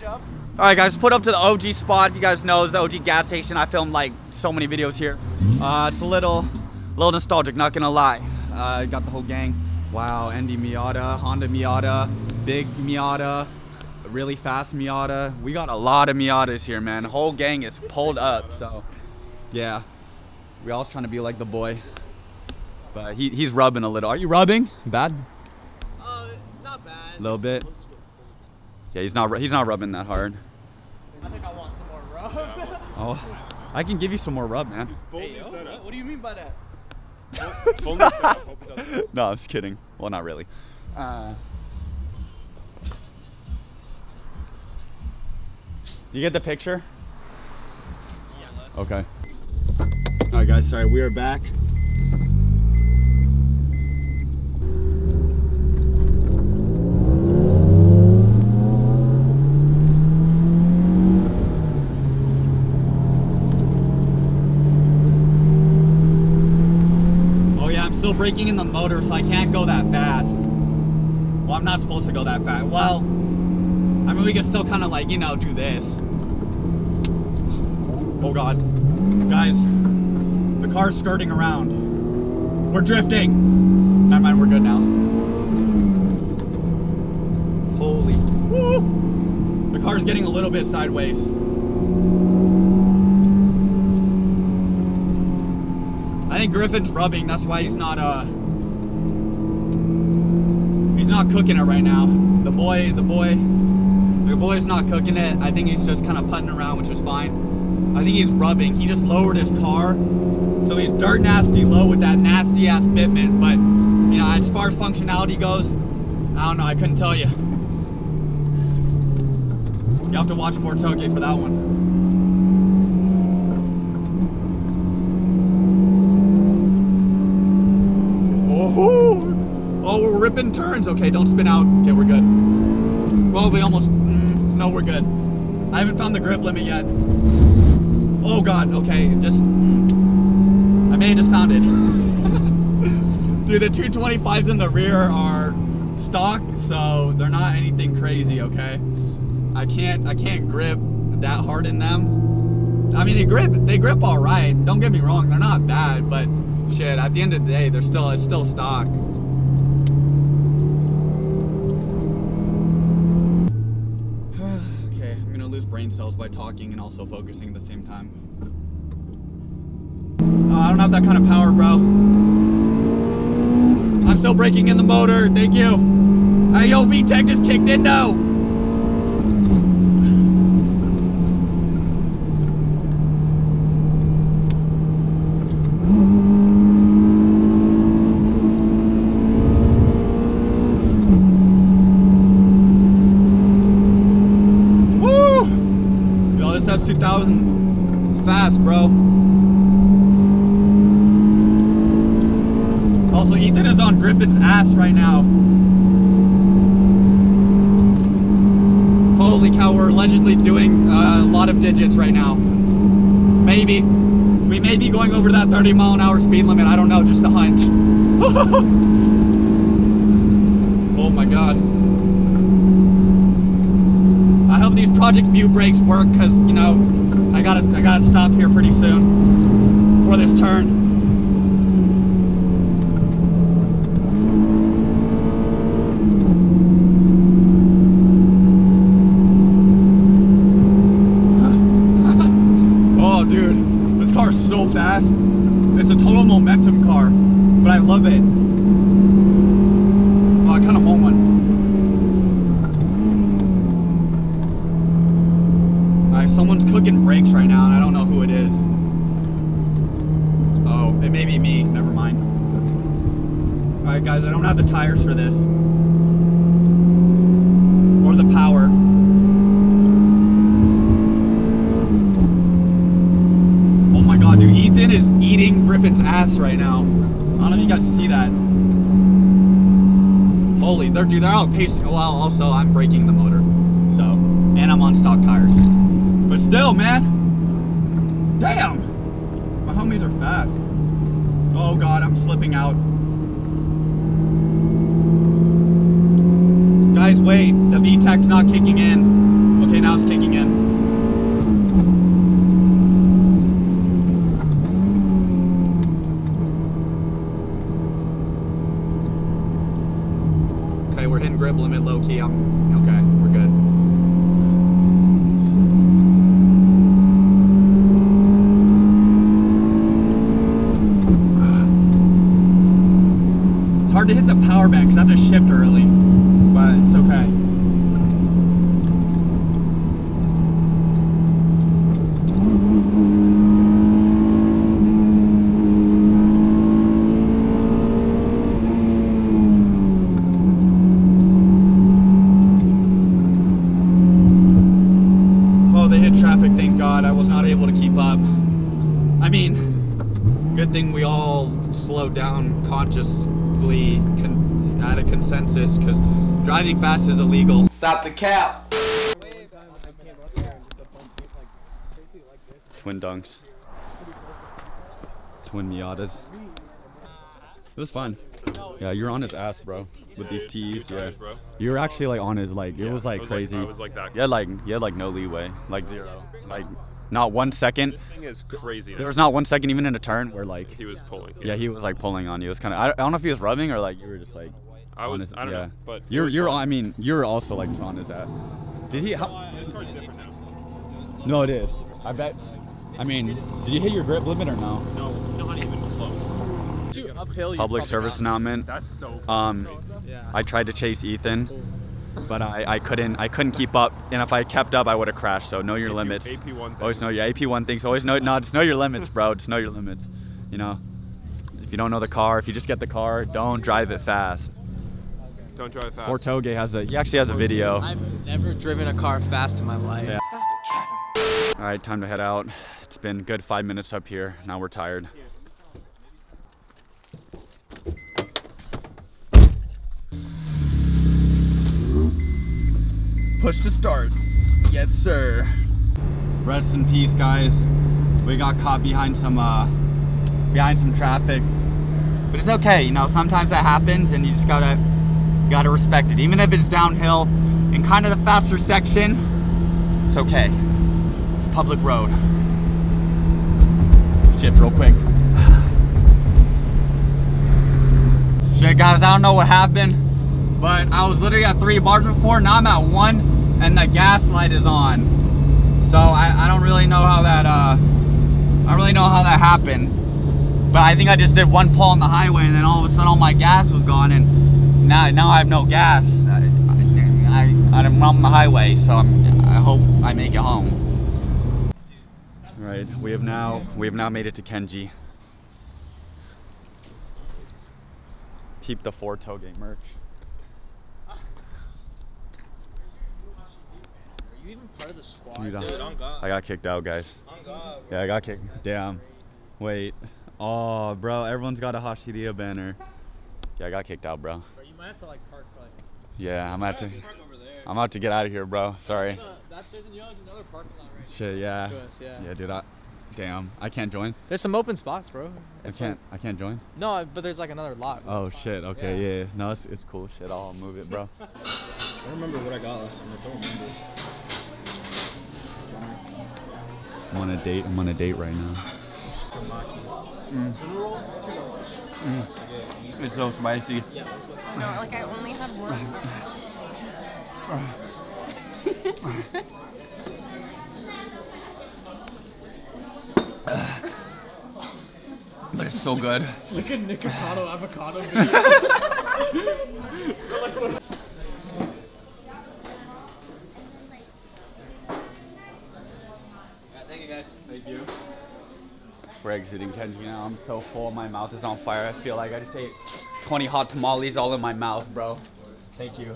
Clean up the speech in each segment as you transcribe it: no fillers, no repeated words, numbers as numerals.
jump. All right, guys, put up to the OG spot. If you guys know, it's the OG gas station. I filmed like so many videos here. It's a little nostalgic, not gonna lie. Got the whole gang. Wow, Andy Miata, Honda Miata, big Miata, really fast Miata. We got a lot of Miatas here, man. The whole gang is pulled up, so yeah. We all trying to be like the boy, but he's rubbing a little. Are you rubbing? Bad? Not bad. A little bit. Yeah, he's not rubbing that hard. I think I want some more rub. Oh, I can give you some more rub, man. Hey, yo, what do you mean by that? No, I'm just kidding. Well, not really. You get the picture? Yeah. Okay. All right, guys. Sorry, we are back. Still braking in the motor, so I can't go that fast. Well, I'm not supposed to go that fast. Well, I mean, we can still kind of like, you know, do this. Oh God, guys, the car's skirting around. We're drifting. Never mind, we're good now. Holy, woo! The car's getting a little bit sideways. I think Griffin's rubbing, that's why he's not cooking it right now. The boy's not cooking it. I think he's just kind of putting around, which is fine. I think he's rubbing. He just lowered his car, so he's dirt nasty low with that nasty ass fitment. But you know, as far as functionality goes, I don't know. I couldn't tell you. You have to watch Fort Toge for that one. Oh, we're ripping turns. Okay, don't spin out. Okay, we're good. Well, we almost, no, we're good. I haven't found the grip limit yet. Oh God, okay, I may have just found it. Dude, the 225s in the rear are stock, so they're not anything crazy, okay? I can't grip that hard in them. I mean, they grip all right. Don't get me wrong, they're not bad, but shit, at the end of the day, it's still stock. Okay, I'm gonna lose brain cells by talking and also focusing at the same time. I don't have that kind of power, bro. I'm still braking in the motor, thank you. Hey, yo, VTEC just kicked in, no. That's 2000. It's fast, bro. Also, Ethan is on Griffin's ass right now. Holy cow, we're allegedly doing a lot of digits right now. Maybe. We may be going over that 30-mile-an-hour speed limit. I don't know, just a hunch. Oh my God. I hope these Project Mu brakes work, because you know I gotta stop here pretty soon for this turn. Oh dude, this car is so fast. It's a total momentum car, but I love it. Oh, I kind of want one. Someone's cooking brakes right now, and I don't know who it is. Oh, it may be me. Never mind. All right, guys, I don't have the tires for this. Or the power. Oh my God, dude. Ethan is eating Griffin's ass right now. I don't know if you guys see that. Holy, they're outpacing. Well, also, I'm braking the motor. So, and I'm on stock tires. But still, man, damn, my homies are fast. Oh God, I'm slipping out. Guys, wait, the VTEC's not kicking in. Okay, now it's kicking in. Okay, we're hitting grip limit low key. Okay, we're good. It's hard to hit the power band because I have to shift early, but it's okay. Oh, they hit traffic, thank God. I was not able to keep up. I mean, good thing we all slowed down consciously at a consensus, because driving fast is illegal. Stop the cap. Twin dunks. Twin Miatas. It was fun. Yeah, you're on his ass, bro. With these tees, yeah. Bro. You were actually like on his, like, it was like crazy. I was like that. You had like no leeway, like zero. Like not 1 second. This thing is crazy. There was not 1 second even in a turn where like he was pulling. Yeah, he was like pulling on you. It was kind of, I don't know if he was rubbing or like you were just like. I don't know. But I mean, you're also like just on his ass. Did he? It's probably different now. No, it is. I bet. I mean, did you hit your grip limit or no? No, not even close. Dude, uphill, Public service announcement. That's so. Yeah. I tried to chase Ethan, but I couldn't keep up. And if I kept up, I would have crashed. So know your limits. AP1 Always know your AP1 things. Always know. No, just know your limits, bro. Just know your limits. You know, if you don't know the car, if you just get the car, don't drive it fast. Don't drive fast. Fort Toge he actually has a video. I've never driven a car fast in my life. Yeah. All right, time to head out. It's been a good 5 minutes up here. Now we're tired. Push to start. Yes, sir. Rest in peace, guys. We got caught behind some traffic, but it's okay. You know, sometimes that happens, and you just gotta respect it. Even if it's downhill in kind of the faster section, it's okay. It's a public road. Shift real quick. Shit, guys, I don't know what happened, but I was literally at 3 bars before. Now I'm at 1, and the gas light is on. So I don't really know how that happened. But I think I just did 1 pull on the highway, and then all of a sudden all my gas was gone, and now I have no gas. I'm on the highway, so I hope I make it home. All right, we have now made it to Kenji. Keep the Fort Toge merch. Are you even part of the squad? Dude, Dude, on God. I got kicked out, guys. On God, Yeah, I got kicked. Damn. Wait. Oh, bro, everyone's got a Hashiria banner. Yeah, I got kicked out, bro. Bro, you might have to like park like. Yeah, I'm about to. Park over there. I'm about to get out of here, bro. Sorry. There's another parking lot right Shit, yeah. Next to us, yeah. Yeah, dude. Damn, I can't join. There's some open spots, bro. I can't join. No, but there's like another lot. Oh It's fine. shit. Okay, yeah. No, it's cool. Shit, I'll move it, bro. I don't remember what I got last time. I don't remember. I'm on a date right now. It's so spicy. No, like I only had one. But it's so good. It's like a Nikocado avocado video. Thank you, guys. Thank you. We're exiting Kenji now. I'm so full. My mouth is on fire. I feel like I just ate 20 hot tamales all in my mouth, bro. Thank you.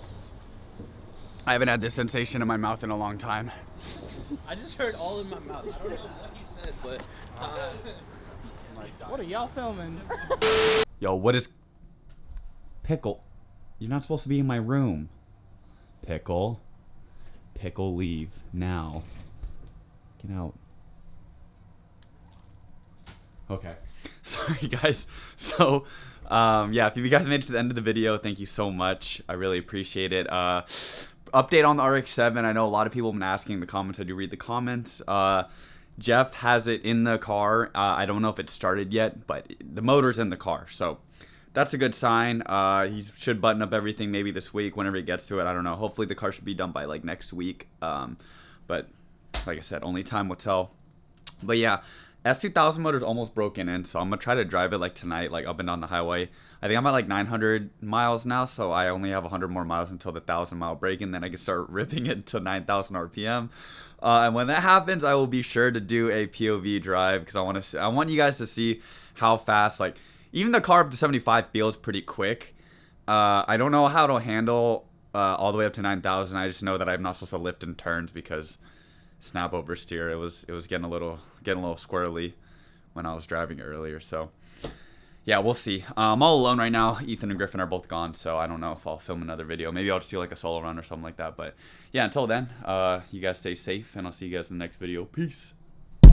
I haven't had this sensation in my mouth in a long time. I just heard all in my mouth. I don't know what he said, but. What are y'all filming? Yo, what is... Pickle. You're not supposed to be in my room. Pickle. Pickle, leave. Now. Get out. Okay. Sorry, guys. So, yeah, if you guys made it to the end of the video, thank you so much. I really appreciate it. update on the RX-7. I know a lot of people have been asking in the comments. I do read the comments. Jeff has it in the car. I don't know if it started yet, but the motor's in the car, so that's a good sign. He should button up everything maybe this week whenever he gets to it. I don't know. Hopefully the car should be done by like next week. But like I said, only time will tell. But yeah, S2000 motor's almost broken in, so I'm gonna try to drive it like tonight, like up and down the highway. I think I'm at like 900 miles now, so I only have 100 more miles until the 1,000-mile break, and then I can start ripping it to 9,000 RPM. And when that happens, I will be sure to do a POV drive because I want you guys to see how fast, like, even the car up to 75 feels pretty quick. I don't know how it'll handle all the way up to 9,000. I just know that I'm not supposed to lift in turns because snap oversteer. It was getting a little squirrely when I was driving earlier. So yeah, we'll see. I'm all alone right now. Ethan and Griffin are both gone, so I don't know if I'll film another video. Maybe I'll just do like a solo run or something like that. But yeah, until then, you guys stay safe, and I'll see you guys in the next video. Peace.